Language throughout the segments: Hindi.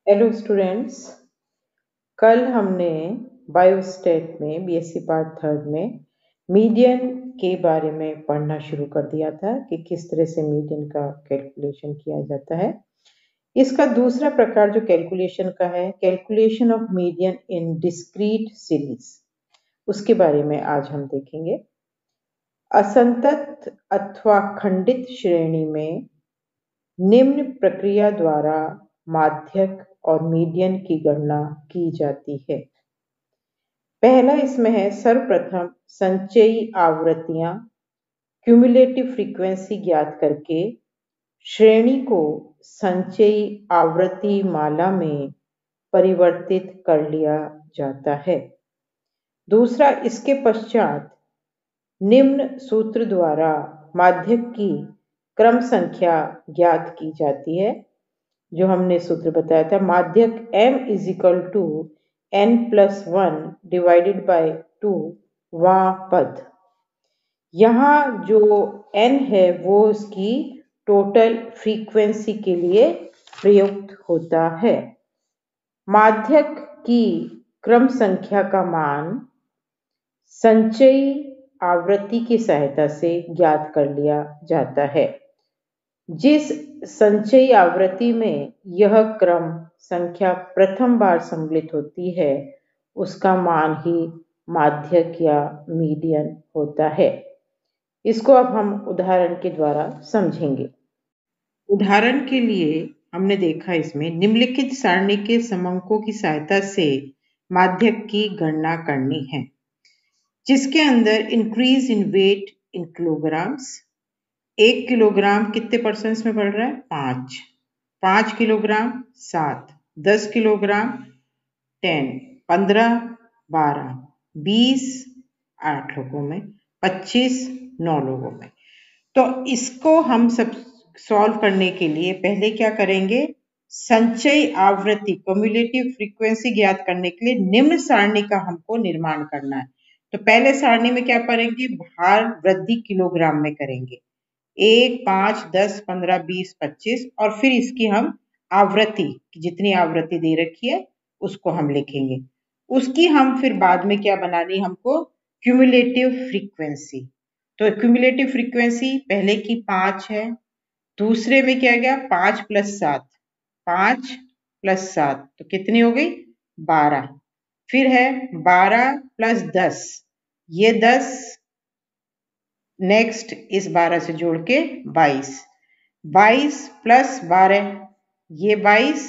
Hello students. कल हमने बायोस्टेट में बीएससी पार्ट थर्ड में मीडियन के बारे में पढ़ना शुरू कर दिया था कि किस तरह से मीडियन का कैलकुलेशन किया जाता है। इसका दूसरा प्रकार जो कैलकुलेशन का है, calculation of median in discrete series, उसके बारे में आज हम देखेंगे। असंतत अथवा खंडित श्रेणी में निम्न प्रक्रिया द्वारा माध्यक और मीडियन की गणना की जाती है। पहला इसमें है, सर्वप्रथम संचयी आवृत्तियां क्यूमुलेटिव फ्रीक्वेंसी ज्ञात करके श्रेणी को संचयी आवृत्ति माला में परिवर्तित कर लिया जाता है। दूसरा, इसके पश्चात निम्न सूत्र द्वारा माध्यक की क्रम संख्या ज्ञात की जाती है। जो हमने सूत्र बताया था, माध्यक m = n+1 डिवाइडेड बाय 2 वां पद। यहाँ जो n है वो उसकी टोटल फ्रीक्वेंसी के लिए प्रयुक्त होता है। माध्यक की क्रम संख्या का मान संचयी आवृत्ति की सहायता से ज्ञात कर लिया जाता है। जिस संचयी आवृत्ति में यह क्रम संख्या प्रथम बार सम्मिलित होती है उसका मान ही माध्यक या मीडियन होता है। इसको अब हम उदाहरण के द्वारा समझेंगे। उदाहरण के लिए हमने देखा, इसमें निम्नलिखित सारणी के समंकों की सहायता से माध्यक की गणना करनी है, जिसके अंदर increase in weight in kilograms. 1 kilogram कितने परसेंट में बढ़ रहा है? 5। 5 किलोग्राम 7, 10 किलोग्राम 10, 15 12, 20 8 लोगों में, 25 9 लोगों में। तो इसको हम सब सॉल्व करने के लिए पहले क्या करेंगे, संचयी आवृत्ति क्यूमुलेटिव फ्रीक्वेंसी ज्ञात करने के लिए निम्न सारणी का हमको निर्माण करना है। तो पहले सारणी में क्या करेंगे, भार वृद्धि किलोग्राम में करेंगे। 1 5 10 15 20 25 और फिर इसकी हम आवृत्ति, जितनी आवृत्ति दे रखी है उसको हम लिखेंगे। उसकी हम फिर बाद में क्या बनानी, हमको क्यूमुलेटिव फ्रीक्वेंसी। तो क्यूमुलेटिव फ्रीक्वेंसी पहले की 5 है, दूसरे में क्या गया 5 + 7, 5 + 7 तो कितनी हो गई 12। फिर है 12 + 10, ये 10, नेक्स्ट इस 12 से जोड़ के 22, 22 + 12 ये 22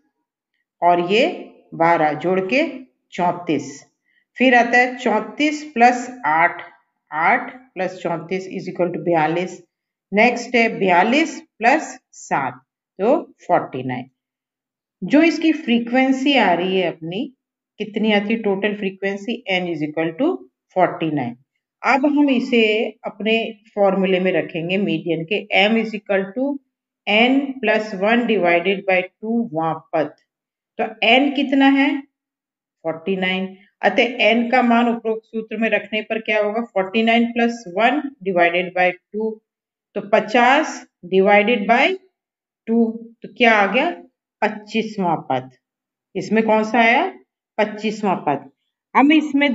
और ये 12 जोड़ के 34। फिर आता है 34 + 8, 8 + 34 = 42। नेक्स्ट है 42 + 7 तो 49। जो इसकी फ्रीक्वेंसी आ रही है अपनी, कितनी आती है टोटल फ्रीक्वेंसी, n = 49। अब हम इसे अपने फॉर्मूले में रखेंगे मीडियन के, m = n+1 डिवाइडेड बाय 2 वां पद। तो n कितना है 49, अतः n का मान उपरोक्त सूत्र में रखने पर क्या होगा, 49 + 1 डिवाइडेड बाय 2 तो 50 डिवाइडेड बाय 2 तो क्या आ गया 25वां पद। इसमें कौन सा आया 25वां पद। हम इसमें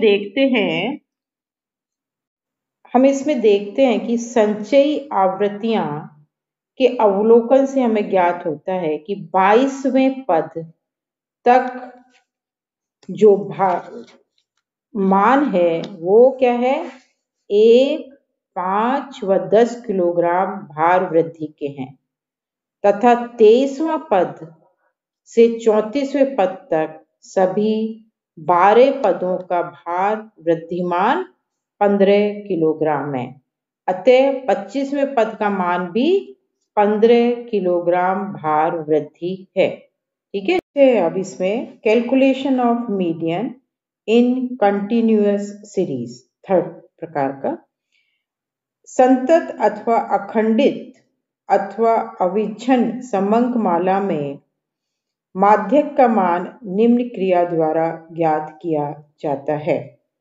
देखते हैं कि संचयी आवृत्तियां के अवलोकन से हमें ज्ञात होता है कि 22वें पद तक जो मान है वो क्या है, 1 5 व 10 किलोग्राम भार वृद्धि के हैं, तथा 23वां पद से 34वें पद तक सभी 12 पदों का भार वृद्धिमान 15 किलोग्राम है। अतः 25वें पद का मान भी 15 किलोग्राम भार वृद्धि है। ठीक है। अब इसमें calculation of median in continuous series, third प्रकार का, संतत अथवा अखंडित अथवा अविच्छिन्न समंक माला में माध्यक का मान निम्न क्रिया द्वारा ज्ञात किया जाता है।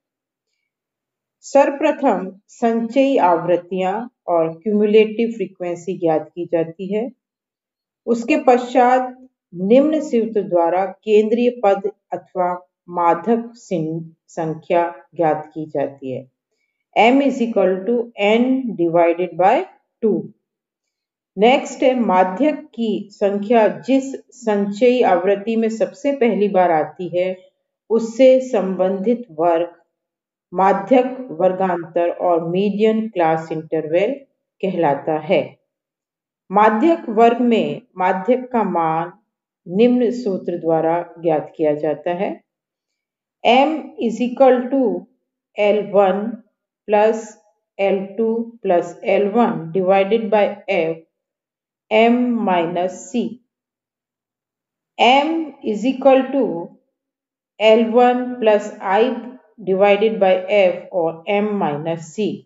सर्वप्रथम संचयी आवृत्तियां और क्यूमुलेटिव फ्रीक्वेंसी ज्ञात की जाती है। उसके पश्चात निम्न सूत्र द्वारा केंद्रीय पद अथवा माध्यक संख्या ज्ञात की जाती है। m is equal to n divided by 2। Next है माध्यक की संख्या जिस संचयी आवृत्ति में सबसे पहली बार आती है उससे संबंधित वर्ग माध्यक वर्गांतर और मीडियन क्लास इंटरवल कहलाता है। माध्यक वर्ग में माध्यक का मान निम्न सूत्र द्वारा ज्ञात किया जाता है। m is equal to L1 plus L2 plus L1 divided by f m minus c। m is equal to L1 plus I divided by f और m माइनस c।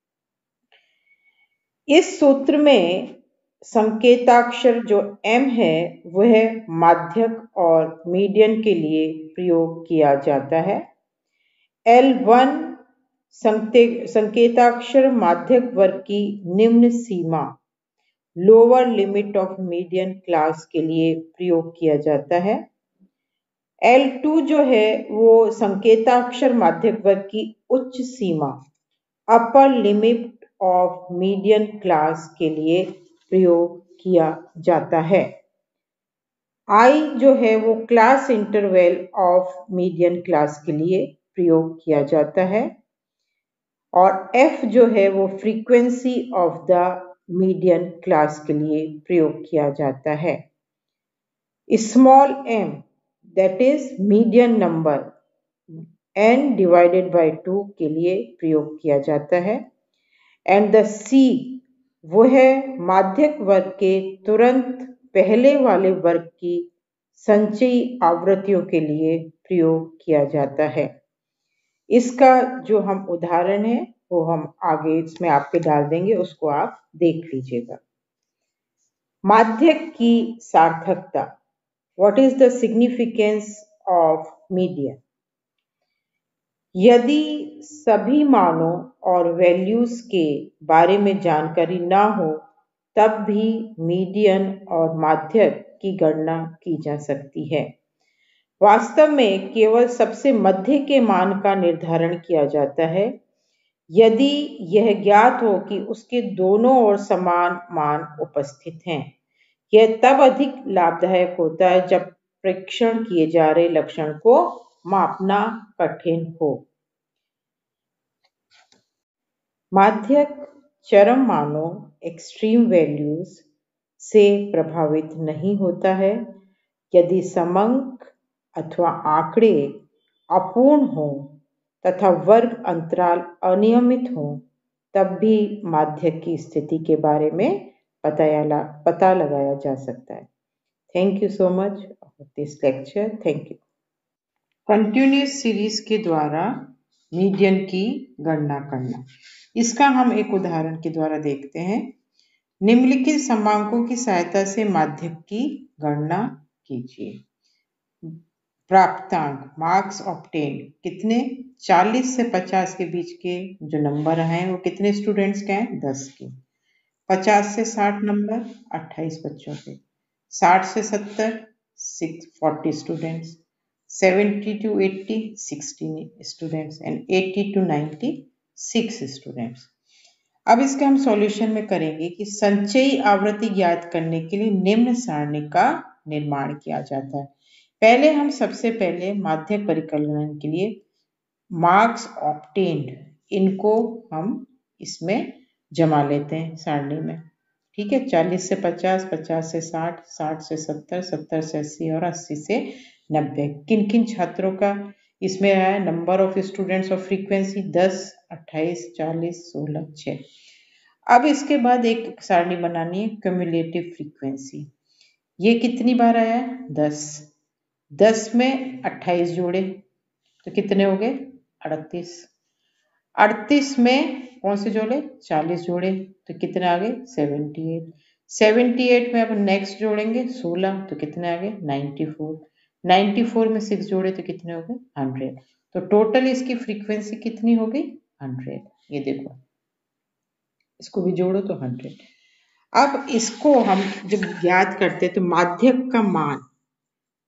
इस सूत्र में संकेताक्षर जो m है वह माध्यक और मीडियन के लिए प्रयोग किया जाता है। L1 संकेताक्षर माध्यक वर्ग की निम्न सीमा lower limit of median class के लिए प्रयोग किया जाता है। L2 जो है वो संकेताक्षर माध्यक वर्ग की उच्च सीमा upper limit of median class के लिए प्रयोग किया जाता है। I जो है वो class interval of median class के लिए प्रयोग किया जाता है और F जो है वो frequency of the median class के लिए प्रयोग किया जाता है। Small m that is median number n divided by 2 के लिए प्रयोग किया जाता है एंड द C वो है माध्यक वर्ग के तुरंत पहले वाले वर्ग की संचयी आवृत्तियों के लिए प्रयोग किया जाता है। इसका जो हम उदाहरण है वो हम आगे इसमें आपके डाल देंगे, उसको आप देख लीजिएगा। माध्यक की सार्थकता, what is the significance of median. यदि सभी मानों और वैल्यूज के बारे में जानकारी ना हो तब भी मीडियन और माध्यक की गणना की जा सकती है। वास्तव में केवल सबसे मध्य के मान का निर्धारण किया जाता है यदि यह ज्ञात हो कि उसके दोनों ओर समान मान उपस्थित हैं। यह तब अधिक लाभदायक होता है जब परीक्षण किए जा रहे लक्षण को मापना कठिन हो। माध्यक चरम मानों एक्सट्रीम वैल्यूज से प्रभावित नहीं होता है। यदि समंक अथवा आंकड़े अपूर्ण हो तथा वर्ग अंतराल अनियमित हो तब भी माध्यक की स्थिति के बारे में पता लगाया जा सकता है। Thank you so much for this lecture. Thank you. Continuous series के द्वारा मीडियन की गणना करना, इसका हम एक उदाहरण के द्वारा देखते हैं। निम्नलिखित समांकों की सहायता से माध्यक की गणना कीजिए। प्राप्तांक मार्क्स ऑब्टेन्ड कितने 40 से 50 के बीच के जो नंबर हैं वो कितने स्टूडेंट्स के हैं 10 के। 50 से 60 नंबर 28 बच्चों के। 60 से 70 40 students. 70 to 80 16 students and 80 to 90 6 students. अब इसके हम सॉल्यूशन में करेंगे कि संचयी आवृत्ति ज्ञात करने के लिए निम्न सारणी का निर्माण किया जाता है। पहले हम सबसे पहले माध्यक परिकलन के लिए मार्क्स ऑब्टेन्ड इनको हम इसमें जमा लेते हैं सारणी में। ठीक है, 40 से 50, 50 से 60, 60 से 70, 70 से 80 और 80 से 90। किन किन छात्रों का इसमें आया नंबर ऑफ स्टूडेंट्स और फ्रीक्वेंसी 10, 28, 40, 16, 6। अब इसके बाद एक सारणी बनानी है क्यूमुलेटिव फ्रीक्वेंसी। ये कितनी बार आया 10। 10 में 28 जोड़े तो कितने हो गए 38। 38 में कौन से जोड़े 40 जोड़े तो कितने आ गए 78। 78 में अब नेक्स्ट जोड़ेंगे 16 तो कितने आ गए 94। 94 में 6 जोड़े तो कितने हो गए 100। तो टोटल इसकी फ्रीक्वेंसी कितनी हो गई 100। ये देखो इसको भी जोड़ो तो 100। अब इसको हम जब ज्ञात करते हैं तो माध्यक का मान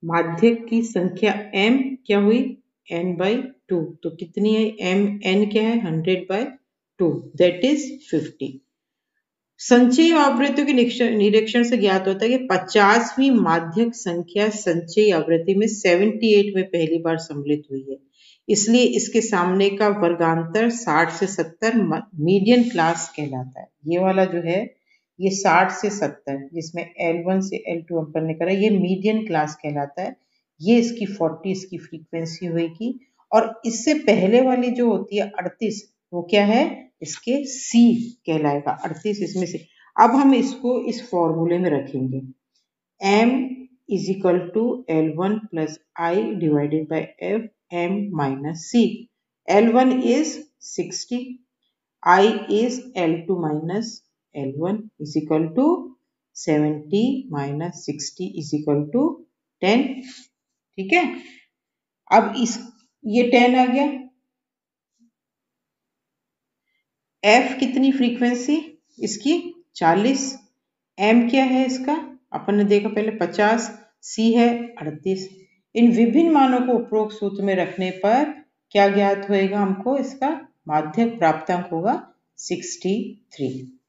माध्यक की संख्या m क्या हुई n/2, तो कितनी है n क्या है 100/2, दैट इज 50। संचयी आवृत्तियों के निरीक्षण से ज्ञात होता है कि 50वीं माध्यक संख्या संचयी आवृत्ति में 78 में पहली बार सम्मिलित हुई है, इसलिए इसके सामने का वर्गांतर 60 से 70 मीडियन क्लास कहलाता है। ये वाला जो है ये 60 से 70 जिसमें L1 से L2 अपन ने करा, ये मीडियन क्लास कहलाता है। ये इसकी 40 इसकी फ्रीक्वेंसी होगी, और इससे पहले वाली जो होती है 38 वो क्या है इसके C कहलाएगा, 38 इसमें से। अब हम इसको इस फॉर्मूले में रखेंगे, m is equal to L1 plus I divided by F m minus C। L1 is 60, I is L2 minus L1 is equal to 70 minus 60 is equal to 10। ठीक है, अब इस ये 10 आ गया। F कितनी फ्रीक्वेंसी इसकी 40, M क्या है इसका अपन ने देखा पहले 50, C है 38। इन विभिन्न मानों को उपरोक्त सूत्र में रखने पर क्या ज्ञात होएगा हमको, इसका माध्यक प्राप्तांक होगा 63।